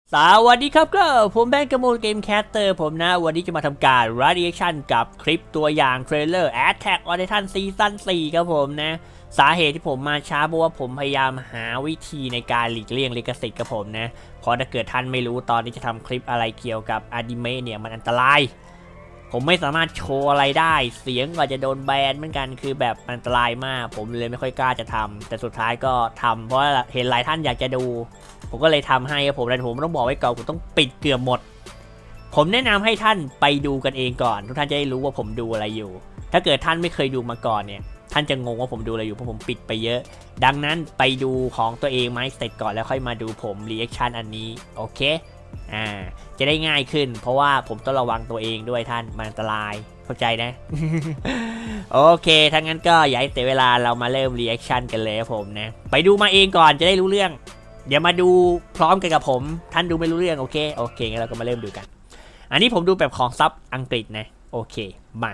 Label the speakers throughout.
Speaker 1: สวัสดีครับก็ผมแบงก์กมลเกมแคสเตอร์ผมนะวันนี้จะมาทำการ reaction กับคลิปตัวอย่างเทรลเลอร์ Attack on Titan ซีซั่น4ครับผมนะสาเหตุที่ผมมาช้าเพราะว่าผมพยายามหาวิธีในการหลีกเลี่ยงลิขสิทธิ์กับผมนะเพราะถ้าเกิดท่านไม่รู้ตอนนี้จะทำคลิปอะไรเกี่ยวกับอนิเมะเนี่ยมันอันตรายผมไม่สามารถโชว์อะไรได้เสียงก็จะโดนแบนเหมือนกันคือแบบอันตรายมากผมเลยไม่ค่อยกล้าจะทำแต่สุดท้ายก็ทำเพราะเห็นหลายท่านอยากจะดูผมก็เลยทำให้ครับผมแต่ผมต้องบอกไว้ก่อนผมต้องปิดเกือบหมดผมแนะนำให้ท่านไปดูกันเองก่อนทุกท่านจะได้รู้ว่าผมดูอะไรอยู่ถ้าเกิดท่านไม่เคยดูมาก่อนเนี่ยท่านจะงงว่าผมดูอะไรอยู่เพราะผมปิดไปเยอะดังนั้นไปดูของตัวเองไหมเสร็จก่อนแล้วค่อยมาดูผมรีแอคชั่นอันนี้โอเคจะได้ง่ายขึ้นเพราะว่าผมต้องระวังตัวเองด้วยท่านมันอันตรายเข้าใจนะ โอเคถ้างั้นก็อย่าให้เสียเวลาเรามาเริ่มรีแอคชั่นกันเลยครับผมนะไปดูมาเองก่อนจะได้รู้เรื่องเดี๋ยวมาดูพร้อมกันกับผมท่านดูไม่รู้เรื่องโอเคงั้นเราก็มาเริ่มดูกันอันนี้ผมดูแบบของซับอังกฤษนะโอเคมา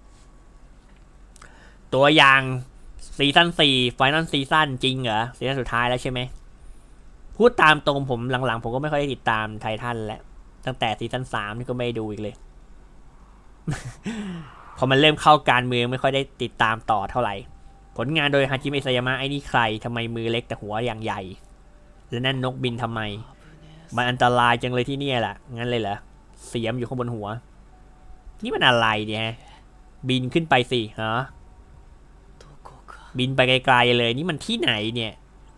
Speaker 1: ตัวอย่างซีซั่น4 Final ซีซั่นจริงเหรอซีซั่นสุดท้ายแล้วใช่ไหมพูดตามตรงผมหลังๆผมก็ไม่ค่อยได้ติดตามไททันแล้วตั้งแต่ซีซั่น3นี่ก็ไม่ดูอีกเลย พอมันเริ่มเข้าการเมืองไม่ค่อยได้ติดตามต่อเท่าไหร่ผลงานโดยฮาจิเมะซายามะไอ้นี่ใครทำไมมือเล็กแต่หัวอย่างใหญ่แล้วนั่นนกบินทำไมมันอันตรายจังเลยที่นี่แหละงั้นเลยเหรอเสียมอยู่ข้างบนหัวนี่มันอะไรเนี่ยบินขึ้นไปสิฮะบินไปไกลๆเลยนี่มันที่ไหนเนี่ย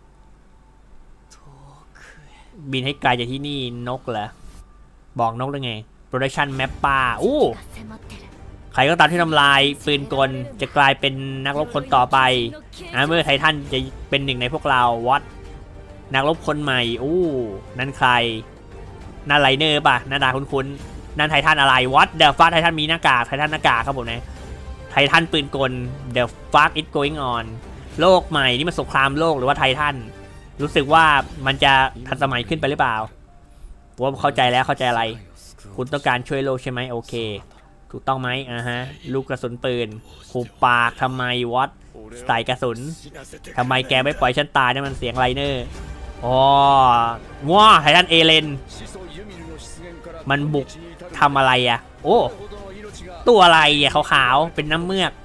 Speaker 1: บินให้ไกลจากที่นี่นกเหรอบอกนกได้ไง Production Map ป้าอู้ใครก็ตามที่ทำลายปืนกลจะกลายเป็นนักรบคนต่อไปเมื่อไททันจะเป็นหนึ่งในพวกเราวัดนักรบคนใหม่อู้นั่นใครนั่นไลเนอร์ป่ะหน้าตาคุ้นๆนั่นไททันอะไรวัดเดอะฟัคไททันมีหน้ากากไททันหน้ากากครับผมนะไททันปืนกล The fuck is going on โลกใหม่นี่มันสงครามโลกหรือว่าไททันรู้สึกว่ามันจะทันสมัยขึ้นไปหรือเปล่าผมเข้าใจแล้วเข้าใจอะไรคุณต้องการช่วยโลกใช่ไหมโอเคถูกต้องไหมฮะลูกกระสุนปืนหูปากทำไมวัดใส่กระสุนทำไมแกไม่ปล่อยฉันตายนั่นมันเสียงไลเนอร์อ๋อว้าไททันเอเลนมันบุกทำอะไรอ่ะโอ้ตัวอะไรอ่ะขาวๆเป็นน้ำเมือก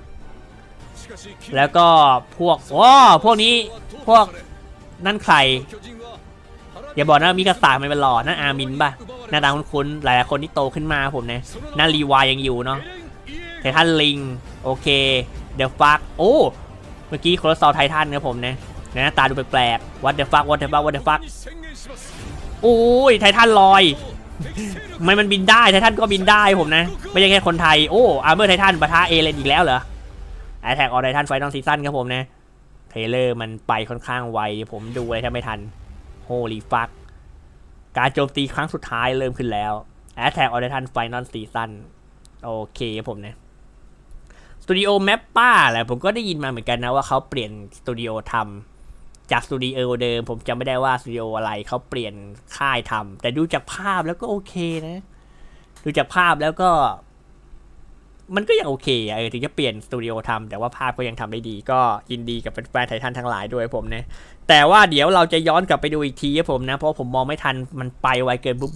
Speaker 1: แล้วก็พวกพวกนี้พวกนั่นใครอย่าบอกนะมีกระสามันเป็นหล่อนั่นอามินป่ะหน้าตาคุ้นๆหลายๆคนที่โตขึ้นมาผมนะน่ารีวายยังอยู่เนาะไททันลิงโอเคเดอะฟักโอ้เมื่อกี้โคลอสซอลไททันนะผมนะหน้าตาดูแปลกๆวัดเดอะฟักวัดเดอะฟักวัดเดอะฟักโอ้ยไททันลอยมันบินได้ไททันก็บินได้ผมนะไม่ใช่แค่คนไทยโอ้อาร์เมอร์ไททันปะทะเอเลนอีกแล้วเหรอAttack on Titan Final Season ครับผมนะเทเลอร์มันไปค่อนข้างไวผมดูอะไรถ้าไม่ทันHoly fuck การโจมตีครั้งสุดท้ายเริ่มขึ้นแล้ว Attack on Titan Final Season โอเคผมนะสตูดิโอแมปป้าแหละผมก็ได้ยินมาเหมือนกันนะว่าเขาเปลี่ยนสตูดิโอทำจากสตูดิโอเดิมผมจำไม่ได้ว่าสตูดิโออะไรเขาเปลี่ยนค่ายทำแต่ดูจากภาพแล้วก็โอเคนะดูจากภาพแล้วก็มันก็ยังโอเคถึงจะเปลี่ยนสตูดิโอทำแต่ว่าภาพก็ยังทำได้ดีก็ยินดีกับแฟนไททันทั้งหลายด้วยผมนะแต่ว่าเดี๋ยวเราจะย้อนกลับไปดูอีกทีครับผมนะเพราะผมมองไม่ทันมันไปไวเกินปุ๊บ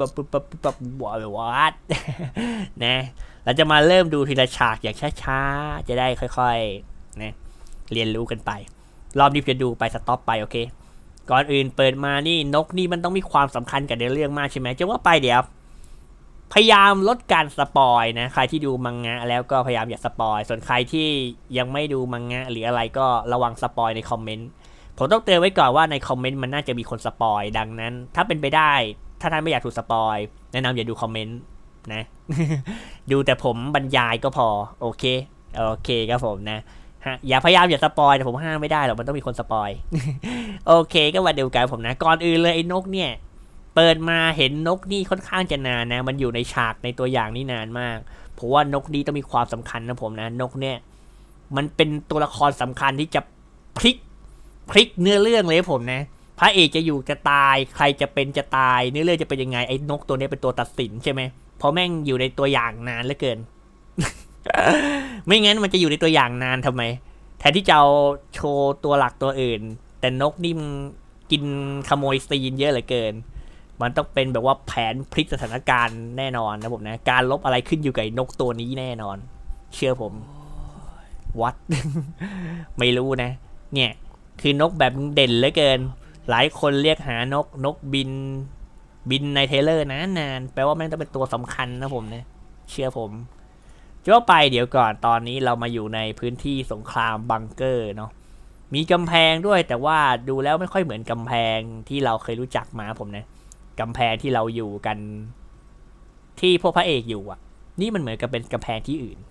Speaker 1: วัดนะเราจะมาเริ่มดูทีละฉากอย่างช้าๆจะได้ค่อยๆนะเรียนรู้กันไปรอบนี้จะดูไปสต็อปไปโอเคก่อนอื่นเปิดมานี่นกนี่มันต้องมีความสำคัญกับเรื่องมากใช่ไหมจะว่าไปเดี๋ยวพยายามลดการสปอยนะใครที่ดูมังงะแล้วก็พยายามอย่าสปอยส่วนใครที่ยังไม่ดูมังงะหรืออะไรก็ระวังสปอยในคอมเมนต์ผมต้องเตือนไว้ก่อนว่าในคอมเมนต์มันน่าจะมีคนสปอยดังนั้นถ้าเป็นไปได้ถ้าท่านไม่อยากถูกสปอยแนะนำอย่าดูคอมเมนต์นะ ดูแต่ผมบรรยายก็พอโอเคครับผมนะอย่าพยายามอย่าสปอยแต่ผมห้ามไม่ได้หรอกมันต้องมีคนสปอย โอเคก็มาดูกันผมนะก่อนอื่นเลยไอ้นกเนี่ยเปิดมาเห็นนกนี่ค่อนข้างจะนานนะมันอยู่ในฉากในตัวอย่างนี่นานมากเพราะว่านกนี้ต้องมีความสำคัญนะผมนะนกเนี่ยมันเป็นตัวละครสำคัญที่จะพลิกเนื้อเรื่องเลยผมนะพระเอกจะอยู่จะตายใครจะเป็นจะตายเนื้อเรื่องจะเป็นยังไงไอ้นกตัวนี้เป็นตัวตัดสินใช่ไหมเพราะแม่งอยู่ในตัวอย่างนานเหลือเกิน ไม่งั้นมันจะอยู่ในตัวอย่างนานทำไมแทนที่จะเอาโชว์ตัวหลักตัวอื่นแต่นกนี่มันกินขโมยซีนเยอะเหลือเกินมันต้องเป็นแบบว่าแผนพลิกสถานการณ์แน่นอนนะผมนะการลบอะไรขึ้นอยู่กับนกตัวนี้แน่นอน เชื่อผมวัด ไม่รู้นะเนี่ยคือนกแบบเด่นเหลือเกินหลายคนเรียกหานกบินในเทเลอร์นานแปลว่าแม่งต้องเป็นตัวสำคัญนะผมนะเชื่อผมจะว่าไปเดี๋ยวก่อนตอนนี้เรามาอยู่ในพื้นที่สงครามบังเกอร์เนาะมีกำแพงด้วยแต่ว่าดูแล้วไม่ค่อยเหมือนกำแพงที่เราเคยรู้จักมาผมนะกำแพงที่เราอยู่กันที่พวกพระเอกอยู่อ่ะนี่มันเหมือนกับเป็นกำแพงที่อื่น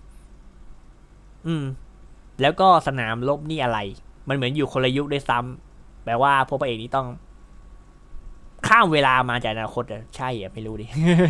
Speaker 1: แล้วก็สนามรบนี่อะไรมันเหมือนอยู่คนละยุคด้วยซ้ำแปลว่าพวกพระเอกนี่ต้องข้ามเวลามาจากอนาคตอ่ะใช่อ่ะไม่รู้ดิ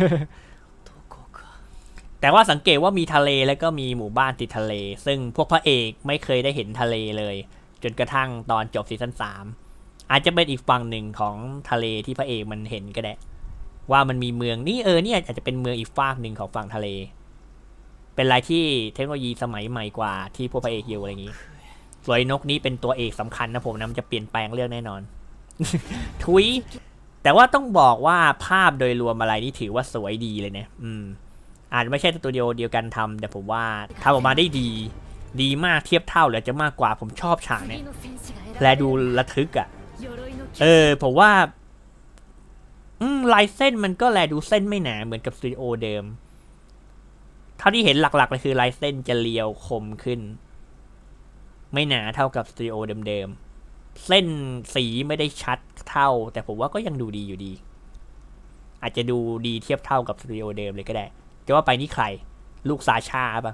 Speaker 1: แต่ว่าสังเกตว่ามีทะเลแล้วก็มีหมู่บ้านติดทะเลซึ่งพวกพระเอกไม่เคยได้เห็นทะเลเลยจนกระทั่งตอนจบซีซั่น3อาจจะเป็นอีกฝั่งหนึ่งของทะเลที่พระเอกมันเห็นก็ได้ว่ามันมีเมืองนี่นี่อาจจะเป็นเมืองอีกฝั่งหนึ่งของฝั่งทะเลเป็นอะไรที่เทคโนโลยีสมัยใหม่กว่าที่พวกพระเอกอยู่อะไรอย่างนี้สวยนกนี้เป็นตัวเอกสำคัญนะผมนะมันจะเปลี่ยนแปลงเรื่องแน่นอน ทุยแต่ว่าต้องบอกว่าภาพโดยรวมอะไรนี่ถือว่าสวยดีเลยเนี่ยอาจไม่ใช่สตูดิโอเดียวกันทำแต่ผมว่าทำออกมาได้ดีมากเทียบเท่าหรือจะมากกว่าผมชอบฉากเนี่ยแลดูระทึกอ่ะผมว่าลายเส้นมันก็แลดูเส้นไม่หนาเหมือนกับสตูดิโอเดิมเท่าที่เห็นหลักๆเลยคือลายเส้นจะเรียวคมขึ้นไม่หนาเท่ากับสตูดิโอเดิมๆเส้นสีไม่ได้ชัดเท่าแต่ผมว่าก็ยังดูดีอยู่ดีอาจจะดูดีเทียบเท่ากับสตูดิโอเดิมเลยก็ได้จะว่าไปนี่ใครลูกซาชาปะ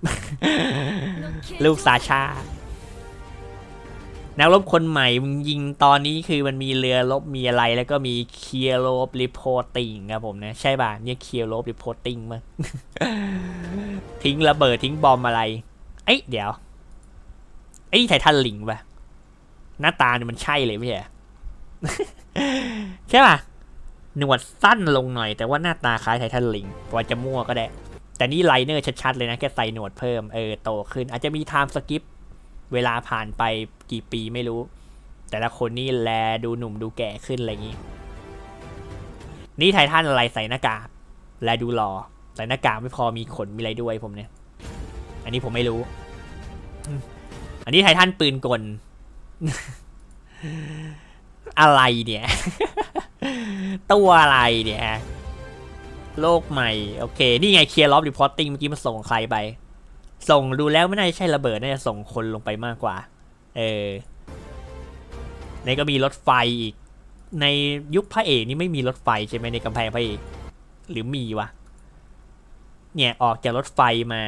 Speaker 1: ลูกซาชานักรบคนใหม่มึงยิงตอนนี้คือมันมีเรือรบมีอะไรแล้วก็มีเคียร์รบรีพอร์ติ้งครับผมนะใช่ป่ะเนี่ยเคียร์รบรีพอร์ติ้งมั้ง ทิ้งระเบิดทิ้งบอมอะไรเดี๋ยวไททันลิงป่ะหน้าตาเนี่ยมันใช่เลยไม่ใช่ ใช่ป่ะหนวดสั้นลงหน่อยแต่ว่าหน้าตาคล้ายไททันลิงพอจะมั่วก็ได้แต่นี่ไลเนอร์ชัดๆเลยนะแค่ใส่หนวดเพิ่มโตขึ้นอาจจะมีไทม์สกิปเวลาผ่านไปกี่ปีไม่รู้แต่ละคนนี่แลดูหนุ่มดูแก่ขึ้นอะไรอย่างนี้นี่ไททันอะไรใส่หน้ากากแลดูหล่อใส่หน้ากากไม่พอมีขนมีอะไรด้วยผมเนี่ยอันนี้ผมไม่รู้อันนี้ไททันปืนกล อะไรเนี่ย ตัวอะไรเนี่ยโลกใหม่โอเคนี่ไงเคลียร์ล็อบรีพอร์ติ้งเมื่อกี้มันส่งใครไปส่งดูแล้วไม่น่าจะใช่ระเบิดน่าจะส่งคนลงไปมากกว่าในก็มีรถไฟอีกในยุคพระเอกนี่ไม่มีรถไฟใช่ไหมในกำแพงพระเอกหรือมีวะเนี่ยออกจากรถไฟมา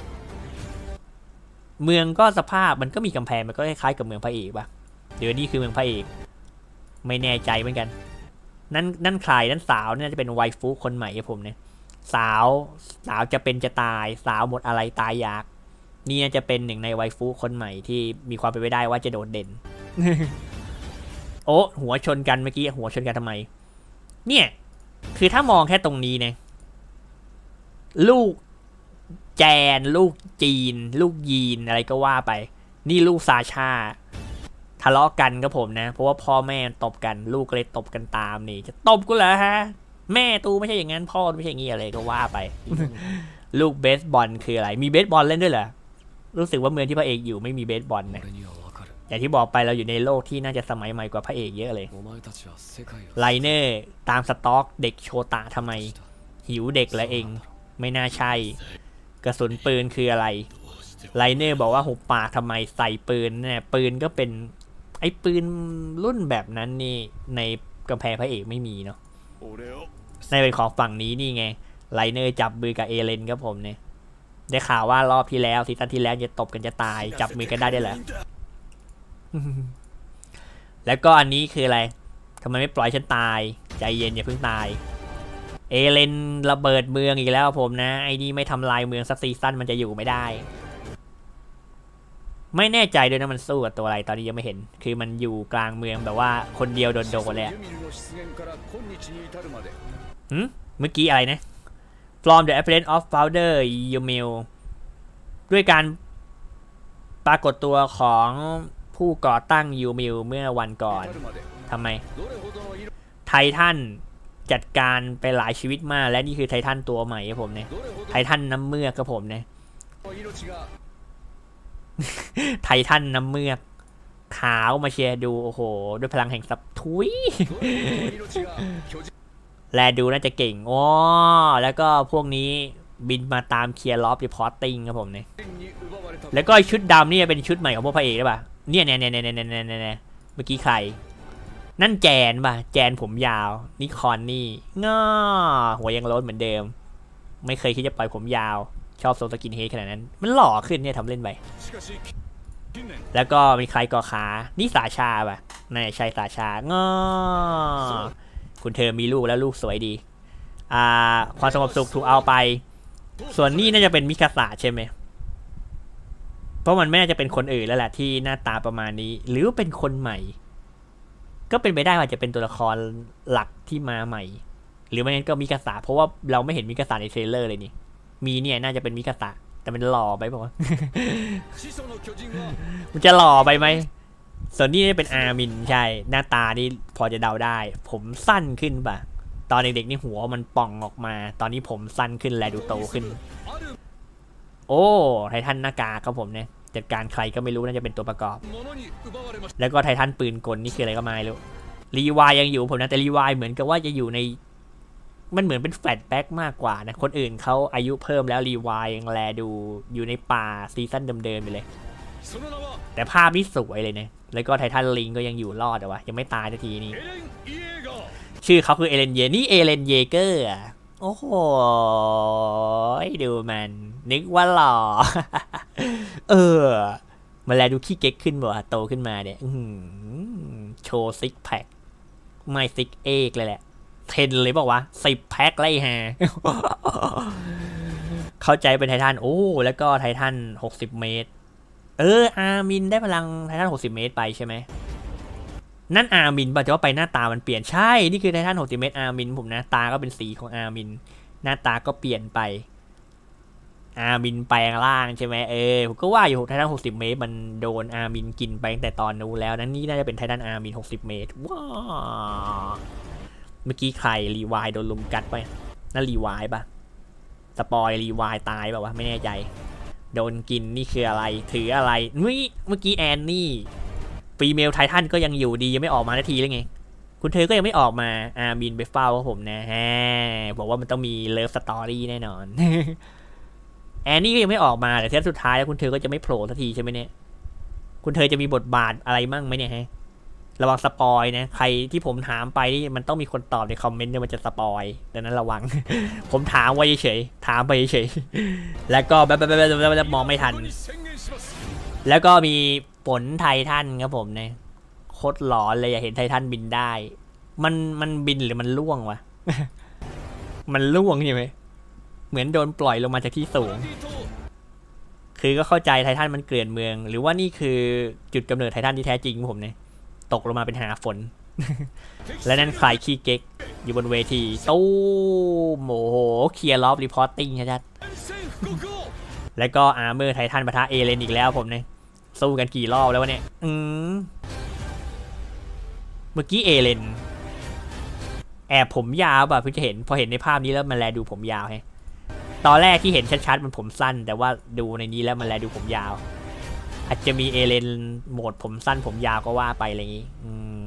Speaker 1: เมืองก็สภาพมันก็มีกำแพงมันก็คล้ายๆกับเมืองพระเอกปะเดี๋ยวนี้คือเมืองพระเอกไม่แน่ใจเหมือนกันนั่นใครนั่นสาวน่าจะเป็นไวฟูคนใหม่ให้ผมเนี่ยสาวจะเป็นจะตายสาวหมดอะไรตายอยากนี่จะเป็นหนึ่งในไวฟูคนใหม่ที่มีความเป็นไปได้ว่าจะโดดเด่น โอ้หัวชนกันเมื่อกี้หัวชนกันทำไมเนี่ยคือถ้ามองแค่ตรงนี้เนี่ยลูกแจนลูกจีนลูกยีนอะไรก็ว่าไปนี่ลูกซาชาทะเลาะกันกับผมนะเพราะว่าพ่อแม่ตบกันลูกเลยตบกันตามนี่จะตบกูเหรอฮะแม่ตูไม่ใช่อย่างนั้นพ่อไม่ใช่อย่างนี้อะไรก็ว่าไป ลูกเบสบอลคืออะไรมีเบสบอลเล่นด้วยเหรอรู้สึกว่าเมืองที่พระเอกอยู่ไม่มีเบสบอลนะอย่างที่บอกไปเราอยู่ในโลกที่น่าจะสมัยใหม่กว่าพระเอกเยอะเลยไลเนอร์ตามสต็อกเด็กโชตะทำไมหิวเด็กละเองไม่น่าใช่กระสุนปืนคืออะไรไลเนอร์บอกว่าหุบปากทำไมใส่ปืนเนี่ยปืนก็เป็นไอ้ปืนรุ่นแบบนั้นนี่ในกำแพงพระเอกไม่มีเนาะในเป็นของฝั่งนี้นี่ไงไลเนอร์จับมือกับเอเลนครับผมเนี่ยได้ข่าวว่ารอบที่แล้วซีซั่นที่แล้วจะตบกันจะตายจับมือกันได้ด้วยเหรอ แล้วก็อันนี้คืออะไรทำไมไม่ปล่อยฉันตายใจเย็นอย่าเพิ่งตายเอเลนระเบิดเมืองอีกแล้วผมนะไอ้นี่ไม่ทำลายเมืองสักซีซั่นมันจะอยู่ไม่ได้ไม่แน่ใจด้วยนะมันสู้กับตัวอะไรตอนนี้ยังไม่เห็นคือมันอยู่กลางเมืองแบบว่าคนเดียวโดดๆเลยเมื่อกี้อะไรนะ From the appearance of founder Yumil ด้วยการปรากฏตัวของผู้ก่อตั้งยูมิลเมื่อวันก่อนทำไมไททันจัดการไปหลายชีวิตมากและนี่คือไททันตัวใหม่ครับผมเนี่ยไททันน้ำเมือกครับผมเนี่ยไททันน้ำเมือกขาวมาเชียร์ดูโอ้โหด้วยพลังแห่งสับทุยแลดูน่าจะเก่งอ๋อแล้วก็พวกนี้บินมาตามเคลียร์ล็อบรีพอร์ตติ้งครับผมเนี่ยแล้วก็ชุดดำนี่เป็นชุดใหม่ของพวกพระเอกหรือเปล่าเนี่ยเมื่อกี้ใครนั่นแจนป่ะแจนผมยาวนิคอนนี่ง้อหัวยังโล้นเหมือนเดิมไม่เคยคิดจะปล่อยผมยาวชอบโซสกินเฮดขนาดนั้นมันหล่อขึ้นเนี่ยทำเล่นไปแล้วก็มีใครก่อขานี่สาชาป่ะนายชัยสาชาง้อคุณเธอมีลูกแล้วลูกสวยดีความสงบสุขถูกเอาไปส่วนนี่น่าจะเป็นมิคาสะใช่ไหมเพราะมันไม่น่าจะเป็นคนอื่นแล้วแหละที่หน้าตาประมาณนี้หรือเป็นคนใหม่ก็เป็นไปได้ว่าจะเป็นตัวละครหลักที่มาใหม่หรือไม่งั้นก็มิคาสะเพราะว่าเราไม่เห็นมิคาสะในเทรลเลอร์เลยนี่มีเนี่ยน่าจะเป็นมิคาสะแต่มันหล่อไปป่ะ มันจะหล่อไปไหมส่วนนี้เป็นอาร์มินใช่หน้าตานี่พอจะเดาได้ผมสั้นขึ้นป่ะตอนเด็กๆนี่หัวมันป่องออกมาตอนนี้ผมสั้นขึ้นและดูโตขึ้นโอ้ไททันหน้ากากครับผมเนี่ยจัดการใครก็ไม่รู้น่าจะเป็นตัวประกอบแล้วก็ไททันปืนกลนี่คืออะไรก็ไม่รู้รีวายยังอยู่ผมนะแต่รีวายเหมือนกับว่าจะอยู่ในมันเหมือนเป็นแฟลชแบ็กมากกว่านะคนอื่นเขาอายุเพิ่มแล้วรีวายยังแลดูอยู่ในป่าซีซั่นเดิมๆไปเลยแต่ภาพนี่สวยเลยนะแล้วก็ไททันลิงก็ยังอยู่รอดแต่ว่ายังไม่ตายสักทีนี้ชื่อเขาคือเอเลนเยนี่เอเลนเยเกอร์โอ้โหดูมันนึกว่าหล่อมาแลดูขี้เก๊กขึ้นบ่โตขึ้นมาเนี่ยโชว์ซิกแพคไม่ซิกเอกเลยแหละ10เลยบอกว่า10แพ็คไล่ฮะเข้าใจเป็นไททันโอ้แล้วก็ไททัน60เมตรอาร์มินได้พลังไททัน60เมตรไปใช่ไหมนั่นอาร์มินป่ะจะว่าไปหน้าตามันเปลี่ยนใช่นี่คือไททัน60เมตรอาร์มินผมนะตาก็เป็นสีของอาร์มินหน้าตาก็เปลี่ยนไปอาร์มินแปลงร่างใช่ไหมผมก็ว่าอยู่ไททัน60เมตรมันโดนอาร์มินกินไปตั้งแต่ตอนนู้นแล้วนั้นนี่น่าจะเป็นไททันอาร์มิน60เมตรว้าเมื่อกี้ใครรีวายโดนลุมกัดไปนั่นรีวายป่ะสปอยรีวายตายป่ะวะไม่แน่ใจโดนกินนี่คืออะไรถืออะไรเมื่อกี้แอนนี่ฟีเมลไททันก็ยังอยู่ดียังไม่ออกมานาทีเลยไงคุณเธอก็ยังไม่ออกมาอาร์มินไปเฝ้าผมนะฮะบอกว่ามันต้องมีเลิฟสตอรี่แน่นอน แอนนี่ก็ยังไม่ออกมาแต่เทปสุดท้ายแล้วคุณเธอก็จะไม่โผล่สักทีใช่ไหมเนี่ยคุณเธอจะมีบทบาทอะไรมั่งไหมเนี่ยฮะระวังสปอยนะใครที่ผมถามไปนี่มันต้องมีคนตอบในคอมเมนต์เนี่ยมันจะสปอยดังนั้นระวัง ผมถามไว้เฉยถามไปเฉยแล้วก็แบบมองไม่ทันแล้วก็มีฝนไททันครับผมเนี่ยโคตรหลอนเลยอยากเห็นไททันบินได้มันบินหรือมันล่วงวะ มันล่วงใช่ไหมเหมือนโดนปล่อยลงมาจากที่สูงคือก็เข้าใจไททันมันเกลื่อนเมืองหรือว่านี่คือจุดกำเนิดไททันที่แท้จริงผมเนี่ยตกลงมาเป็นหาฝน และนั่นใครขี้เก๊กอยู่บนเวทีตู้โมโหเคลียร์ล็อบรีพอร์ตติ้งชัดๆแล้วก็อาร์เมอร์ไททันปะทะเอเลนอีกแล้วผมเนี่ยสู้กันกี่รอบแล้ววะเนี่ยเมื่อกี้เอเลนแอบผมยาวป่ะเพิ่งจะเห็นพอเห็นในภาพนี้แล้วมันแลดูผมยาวไงตอนแรกที่เห็นชัดๆมันผมสั้นแต่ว่าดูในนี้แล้วมันแลดูผมยาวอาจจะมีเอเลนโหมดผมสั้นผมยาวก็ว่าไปอะไรอย่างนี้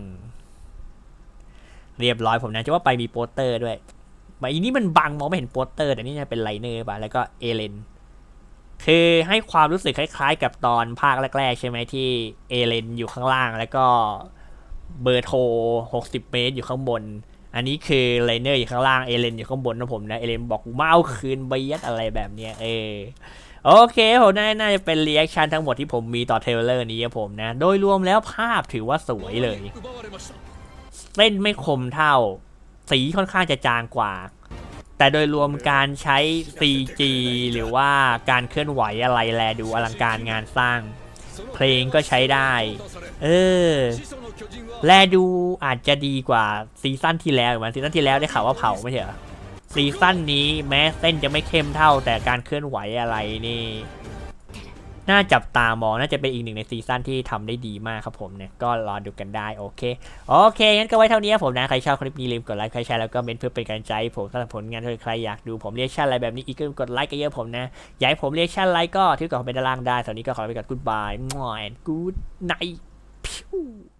Speaker 1: เรียบร้อยผมนะจะว่าไปมีโปสเตอร์ด้วยใบนี้มันบังมองไม่เห็นโปสเตอร์แต่นี่จะเป็นไลเนอร์ป่ะแล้วก็เอเลนคือให้ความรู้สึกคล้ายๆกับตอนภาคแรกๆใช่ไหมที่เอเลนอยู่ข้างล่างแล้วก็เบอร์โทร60เมตรอยู่ข้างบนอันนี้คือไลเนอร์อยู่ข้างล่างเอเลนอยู่ข้างบนนะผมนะเอเลนบอกมาเอาคืนเบียดอะไรแบบเนี้ยโอเคผมน่าจะเป็นรีแอคชั่นทั้งหมดที่ผมมีต่อเทรลเลอร์นี้ครับผมนะโดยรวมแล้วภาพถือว่าสวยเลยเส้นไม่คมเท่าสีค่อนข้างจะจางกว่าแต่โดยรวมการใช้ CG หรือว่าการเคลื่อนไหวอะไรแลดูอลังการงานสร้างเพลงก็ใช้ได้แลดูอาจจะดีกว่าซีซั่นที่แล้วเหมือนซีซั่นที่แล้วได้ข่าวว่าเผาไม่ใช่เหรอซีซั่นนี้แม้เส้นจะไม่เข้มเท่าแต่การเคลื่อนไหวอะไรนี่น่าจับตามองน่าจะเป็นอีกหนึ่งในซีซั่นที่ทำได้ดีมากครับผมเนี่ยก็รอดูกันได้โอเคงั้นก็ไว้เท่านี้ผมนะใครชอบคลิปนี้ลืมกดไลค์ใครแชร์แล้วก็เมนเพื่อเป็นกำลังใจผมสำหรับผลงานถ้าใครอยากดูผมเรียกชั่นอะไรแบบนี้อีกก็กดไลค์กันเยอะผมนะอยากให้ผมเรียกชั่นไลค์ก็ที่กดคอมเมนต์ด้านล่างได้ตอนนี้ก็ขอไปก่อนกู๊ดบายแอนด์กู๊ดไนท์